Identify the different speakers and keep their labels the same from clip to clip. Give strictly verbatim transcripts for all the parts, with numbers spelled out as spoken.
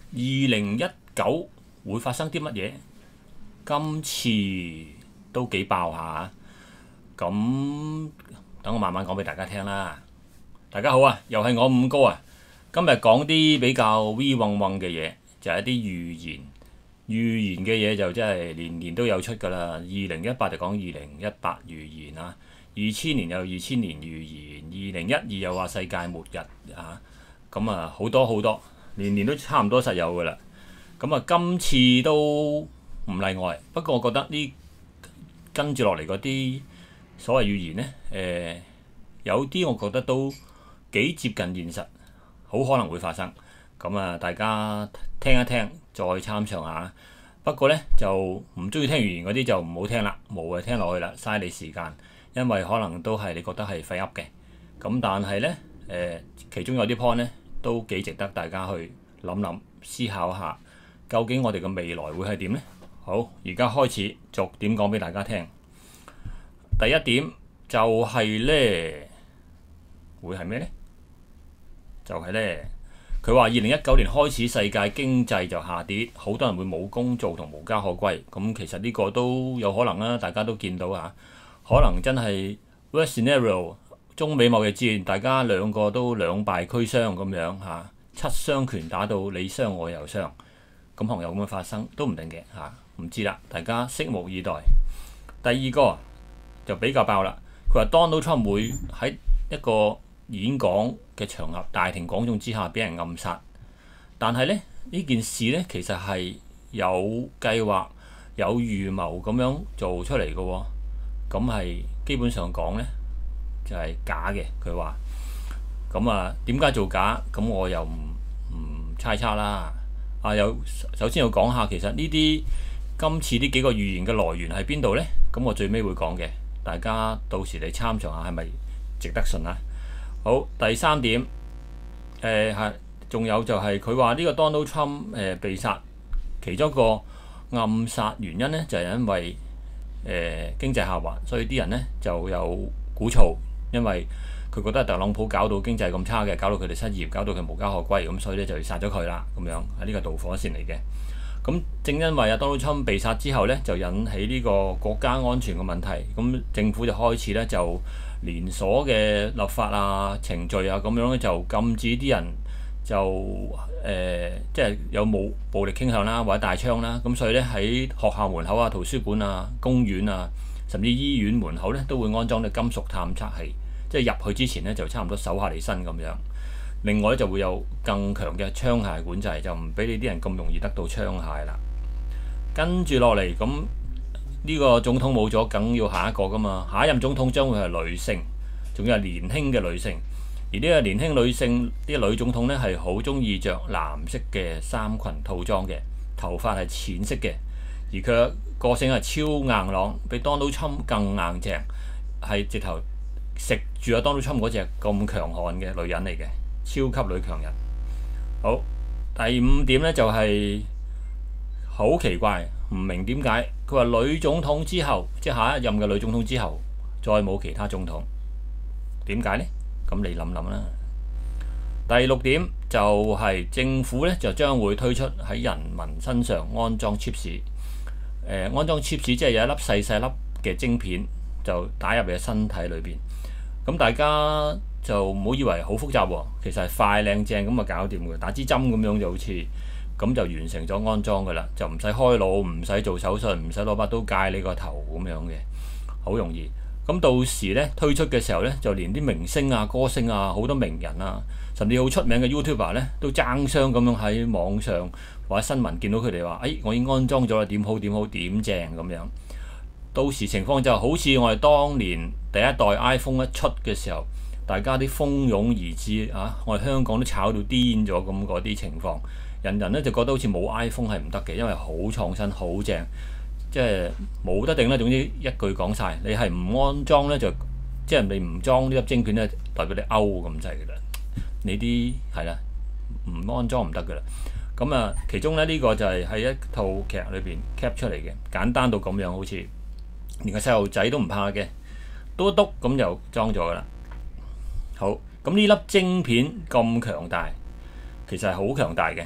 Speaker 1: 二零一九會發生啲乜嘢？今次都幾爆下，咁等我慢慢講俾大家聽啦。大家好啊，又係我五哥啊。今日講啲比較 V 嗡嗡嘅嘢，就係一啲預言。預言嘅嘢就真係年年都有出㗎啦。二零一八就講二零一八預言啊，二千年有二千年預言，二零一二又話世界末日啊。咁啊好多好多，年年都差唔多實有㗎啦。咁啊今次都唔例外，不過我覺得呢跟住落嚟嗰啲所謂預言呢，誒、呃、有啲我覺得都幾接近現實，好可能會發生。咁啊，大家聽一聽，再參詳下。不過呢，就唔中意聽預言嗰啲就唔好聽啦，無謂聽落去啦，嘥你時間，因為可能都係你覺得係廢噏嘅。咁但係呢，誒、呃、其中有啲 point 呢都幾值得大家去諗諗、思考下，究竟我哋嘅未來會係點呢？好，而家開始逐點講俾大家聽。第一點就係呢，會係咩呢？就係呢。佢話：二零一九年開始，世界經濟就下跌，好多人會冇工做同無家可歸。咁其實呢個都有可能啦，大家都見到啊。可能真係 worst scenario， 中美貿易戰，大家兩個都兩敗俱傷咁樣嚇，七傷拳打到你傷我又傷，咁可能有咁樣發生都唔定嘅嚇，唔知啦，大家拭目以待。第二個就比較爆啦，佢話 Donald Trump 會喺一個演講嘅場合，大庭廣眾之下俾人暗殺，但係咧呢件事呢，其實係有計劃、有預謀咁樣做出嚟嘅喎，咁係基本上講呢，就係、是、假嘅。佢話咁啊，點解做假？咁我又唔唔猜測啦。啊，有首先要講下，其實呢啲今次呢幾個預言嘅來源喺邊度呢？咁我最尾會講嘅，大家到時你參詳下係咪值得信啊？好，第三點，誒係仲有就係佢話呢個 Donald Trump 誒、呃、被殺，其中一個暗殺原因呢，就係、是、因為誒、呃、經濟下滑，所以啲人呢就有鼓噪，因為佢覺得特朗普搞到經濟咁差嘅，搞到佢哋失業，搞到佢無家可歸，咁所以咧就要殺咗佢啦，咁樣係呢個導火線嚟嘅。咁正因為阿 Donald Trump 被殺之後呢，就引起呢個國家安全嘅問題，咁政府就開始呢就連鎖嘅立法啊、程序啊咁樣咧，就禁止啲人就誒、呃，即係有冇暴力傾向啦，或者帶槍啦。咁所以咧喺學校門口啊、圖書館啊、公園啊，甚至醫院門口咧，都會安裝啲金屬探測器，即係入去之前咧就差唔多手下離身咁樣。另外咧就會有更強嘅槍械管制，就唔俾你啲人咁容易得到槍械啦。跟住落嚟咁。呢個總統冇咗，梗要下一個㗎嘛。下一任總統將會係女性，仲要係年輕嘅女性。而呢個年輕女性，呢、這個女總統呢係好中意着藍色嘅衫裙套裝嘅，頭髮係淺色嘅，而佢嘅個性係超硬朗，比 Donald Trump 更硬淨，係直頭食住阿 Donald Trump 嗰隻咁強悍嘅女人嚟嘅，超級女強人。好，第五點呢就係、是、好奇怪。唔明點解佢話女總統之後，即係下一任嘅女總統之後，再冇其他總統，點解呢？咁你諗諗啦。第六點就係政府咧就將會推出喺人民身上安裝 chips，誒安裝 chips 即係有一粒細細粒嘅晶片，就打入你嘅身體裏邊。咁大家就唔好以為好複雜喎，其實係快靚正咁啊搞掂嘅，打支針咁樣就好似。咁就完成咗安裝㗎啦，就唔使開腦，唔使做手術，唔使攞把刀戒你個頭咁樣嘅，好容易。咁到時咧推出嘅時候咧，就連啲明星啊、歌星啊、好多名人啊，甚至好出名嘅 YouTuber 咧，都爭相咁樣喺網上或者新聞見到佢哋話：誒、哎，我已經安裝咗啦，點好點好點正咁樣。到時情況就好似我哋當年第一代 iPhone 一出嘅時候，大家啲蜂擁而至啊，我哋香港都炒到癲咗咁嗰啲情況。人人咧就覺得好似冇 iPhone 係唔得嘅，因為好創新、好正，即係冇得定啦。總之一句講晒，你係唔安裝咧就即係你唔裝呢粒晶片咧，代表你 out 咁滯㗎啦。你啲係啦，唔安裝唔得㗎啦。咁啊，其中咧呢、呢個就係喺一套劇裏邊 cap 出嚟嘅，簡單到咁樣，好似連個細路仔都唔怕嘅，篤一篤咁就裝咗㗎啦。好，咁呢粒晶片咁強大，其實係好強大嘅。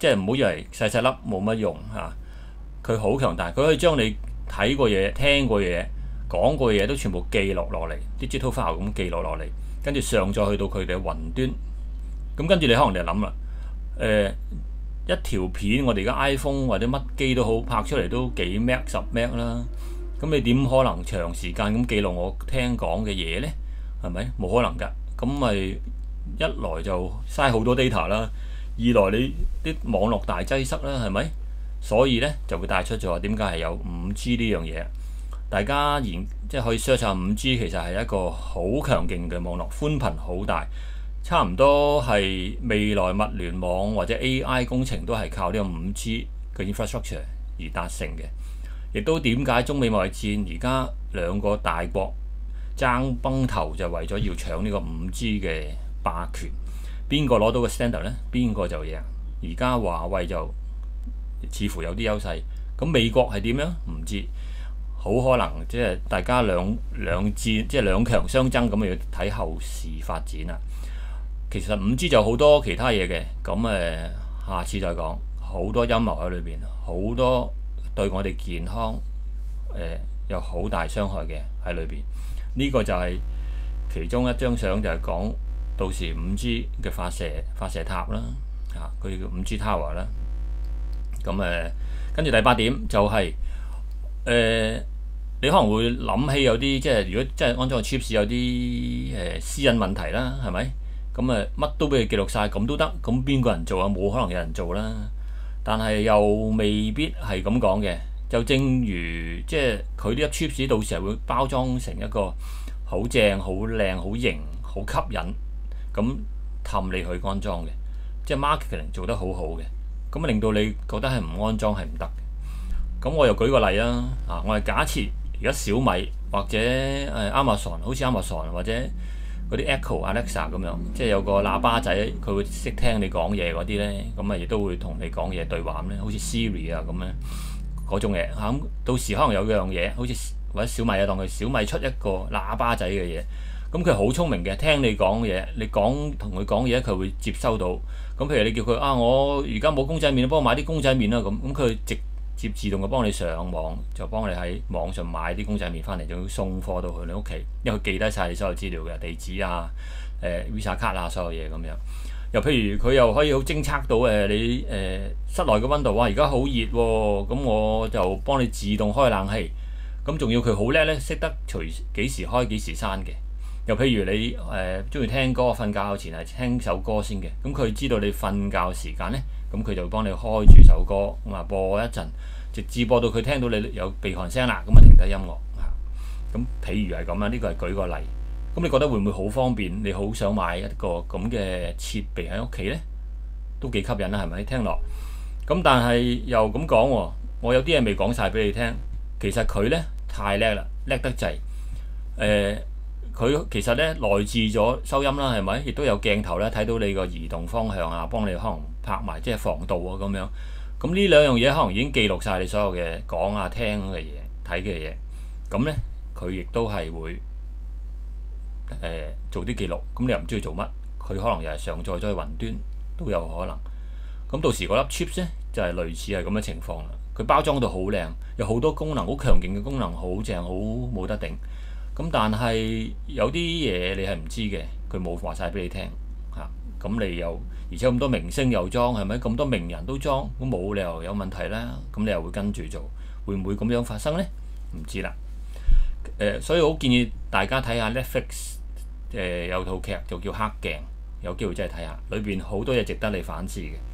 Speaker 1: 即係唔好以為細細粒冇乜用嚇，佢好強大，佢可以將你睇過嘢、聽過嘢、講過嘢都全部記錄落嚟，digital file 咁記錄落嚟，跟住上載去到佢哋嘅雲端。咁跟住你可能就諗啦，誒、呃、一條片我哋而家 iPhone 或者乜機都好拍出嚟都幾 meg 十 meg 啦，咁你點可能長時間咁記錄我聽講嘅嘢呢？係咪？冇可能㗎。咁咪一來就嘥好多 data 啦，二來你啲網絡大擠塞啦，係咪？所以呢就會帶出咗點解係有五 G 呢樣嘢。大家研即係可以 search 下五 G， 其實係一個好強勁嘅網絡，寬頻好大。差唔多係未來物聯網或者 A I 工程都係靠呢個五 G 嘅 infrastructure 而達成嘅。亦都點解中美貿易戰而家兩個大國爭崩頭，就為咗要搶呢個五 G 嘅霸權，邊個攞到個 standard 呢？邊個就贏。而家華為就似乎有啲優勢，咁美國係點樣？唔知，好可能即係大家兩兩戰，即係兩強相爭，咁要睇後市發展啦。其實五 G 就好多其他嘢嘅，咁誒下次再講。好多陰謀喺裏邊，好多對我哋健康誒、呃、有好大傷害嘅喺裏邊。呢、這個就係其中一張相，就係講到時五 G 嘅發射發射塔啦，嚇佢叫五 G Tower 啦。咁誒跟住第八點就係、是、誒、呃、你可能會諗起有啲即係如果真係安裝個 chips 有啲誒、呃、私隱問題啦，係咪？咁誒乜都俾佢記錄晒，咁都得？咁邊個人做啊？冇可能有人做啦。但係又未必係咁講嘅。就正如即係佢呢粒 chips 到時候會包裝成一個好正、好靚、好型、好吸引，咁氹你去安裝嘅，即係 marketing 做得好好嘅。咁令到你覺得係唔安裝係唔得嘅。咁我又舉個例啦。啊，我係假設而家小米或者誒 Amazon， 好似 Amazon 或者嗰啲 Echo、Alexa 咁樣，即係有個喇叭仔，佢會識聽你講嘢嗰啲咧，咁啊亦都會同你講嘢對話咧，好似 Siri 啊咁咧嗰種嘢嚇。咁到時可能有樣嘢，好似或者小米啊，當佢小米出一個喇叭仔嘅嘢，咁佢好聰明嘅，聽你講嘢，你講同佢講嘢，佢會接收到。咁譬如你叫佢啊，我而家冇公仔麵，幫我買啲公仔麵啦咁，咁佢直接自動就幫你上網，就幫你喺網上買啲公仔麵翻嚟，就要送貨到去你屋企，因為佢記低晒你所有資料嘅地址啊、誒、呃、Visa 卡啊所有嘢咁樣。又譬如佢又可以好偵測到誒你誒、呃、室內嘅溫度啊，而家好熱喎，咁我就幫你自動開冷氣。咁仲要佢好叻咧，識得隨幾時開幾時閂嘅。又譬如你誒中意聽歌，瞓覺前係聽首歌先嘅，咁佢知道你瞓覺時間咧，咁佢就會幫你開住首歌，咁啊播一陣，直至播到佢聽到你有鼻鼾聲啦，咁啊停低音樂嚇。咁譬如係咁啦，呢個係舉個例。咁你覺得會唔會好方便？你好想買一個咁嘅設備喺屋企咧，都幾吸引啦，係咪？聽落。咁但係又咁講喎，我有啲嘢未講晒俾你聽。其實佢咧太叻啦，叻得滯。誒、呃，佢其實咧內置咗收音啦，係咪？亦都有鏡頭咧，睇到你個移動方向啊，幫你可能拍埋即係防盜啊咁樣。咁呢兩樣嘢可能已經記錄晒你所有嘅講啊、聽嘅嘢、睇嘅嘢。咁咧佢亦都係會誒、呃、做啲記錄。咁你又唔知佢做乜，佢可能又係上載咗去雲端都有可能。咁到時嗰粒 chips 咧就係、是、類似係咁嘅情況啦。佢包裝到好靚，有好多功能，好強勁嘅功能，好正，好冇得頂。咁但係有啲嘢你係唔知嘅，佢冇話晒俾你聽嚇。咁、啊、你又而且咁多明星又裝，係咪咁多名人都裝？咁冇理由有問題啦。咁你又會跟住做，會唔會咁樣發生呢？唔知啦。誒、呃，所以好建議大家睇下 Netflix 誒、呃、有套劇就叫《黑鏡》，有機會真係睇下，裏邊好多嘢值得你反思嘅。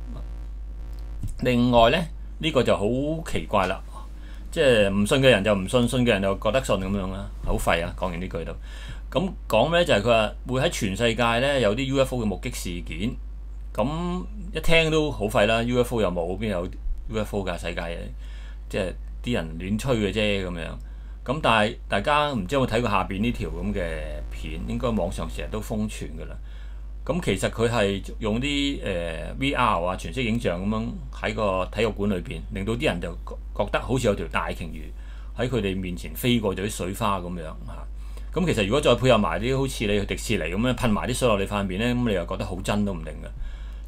Speaker 1: 另外呢。呢個就好奇怪啦，即係唔信嘅人就唔信，信嘅人就覺得信咁樣啦，好廢啊！講完呢句都咁講咩？就係佢話會喺全世界咧有啲 U F O 嘅目擊事件，咁一聽都好廢啦。U F O 又冇，邊有 U F O 㗎？世界嘅即係啲人亂吹嘅啫咁樣。咁但係大家唔知有冇睇過下邊呢條咁嘅片？應該網上成日都瘋傳㗎啦。咁其實佢係用啲誒、呃、V R 啊全息影像咁樣喺個體育館裏邊，令到啲人就覺得好似有條大鯨魚喺佢哋面前飛過咗啲水花咁樣嚇。咁、啊、其實如果再配合埋啲好似你去迪士尼咁樣噴埋啲水落你塊面咧，咁你又覺得好真都唔定嘅。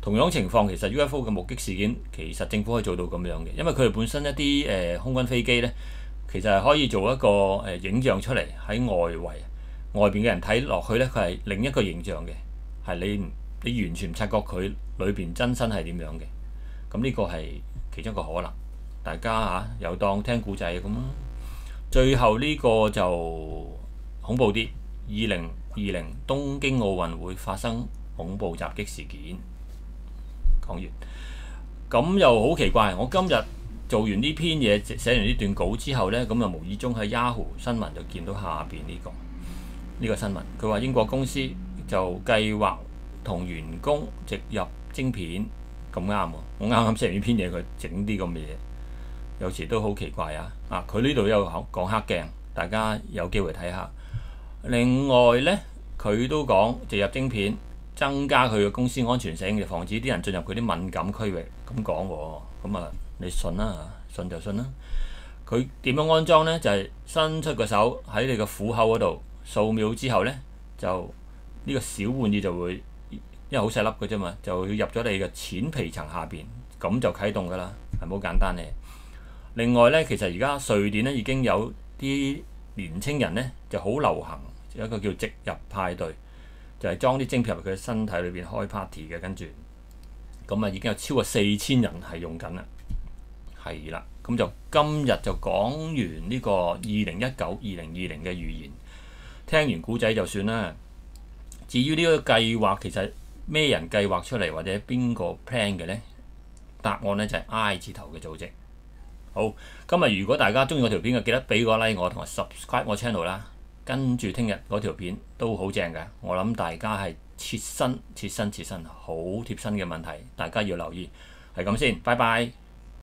Speaker 1: 同樣情況，其實 U F O 嘅目擊事件，其實政府可以做到咁樣嘅，因為佢哋本身一啲誒、呃、空軍飛機呢，其實係可以做一個誒、呃、影像出嚟喺外圍外邊嘅人睇落去呢，佢係另一個形象嘅，係你你完全唔察覺佢裏邊真身係點樣嘅。咁呢個係其中一個可能，大家嚇又當聽故仔咁。最後呢個就恐怖啲，二零二零東京奧運會發生恐怖襲擊事件。講完，咁又好奇怪，我今日做完呢篇嘢，寫完呢段稿之後呢，咁就無意中喺 Yahoo 新聞就見到下邊呢、這個呢、這個新聞，佢話英國公司就計劃同員工植入晶片，咁啱喎，我啱啱寫完呢篇嘢，佢整啲咁嘅嘢，有時都好奇怪啊！啊，佢呢度有講黑鏡，大家有機會睇下。另外呢，佢都講植入晶片，增加佢嘅公司安全性，就防止啲人進入佢啲敏感區域。咁講喎，咁啊你信啦，信就信啦。佢點樣安裝呢？就係、是、伸出個手喺你個虎口嗰度，數秒之後呢，就呢、這個小玩意就會，因為好細粒嘅啫嘛，就要入咗你嘅淺皮層下邊，咁就啟動㗎啦，係冇簡單嘅。另外呢，其實而家瑞典呢已經有啲年青人呢就好流行有一個叫植入派對。就係裝啲晶片入佢嘅身體裏邊開 party 嘅，跟住咁啊已經有超過四千人係用緊啦，係啦，咁就今日就講完呢個二零一九、二零二零嘅預言，聽完古仔就算啦。至於呢個計劃其實咩人計劃出嚟或者邊個 plan 嘅呢？答案呢就係 I 字頭嘅組織。好，今日如果大家中意我條片嘅，記得俾個 like 我同埋 subscribe 我 channel 啦。跟住聽日嗰條片都好正嘅，我諗大家係切身、切身、切身，好貼身嘅問題，大家要留意。係咁先，拜拜。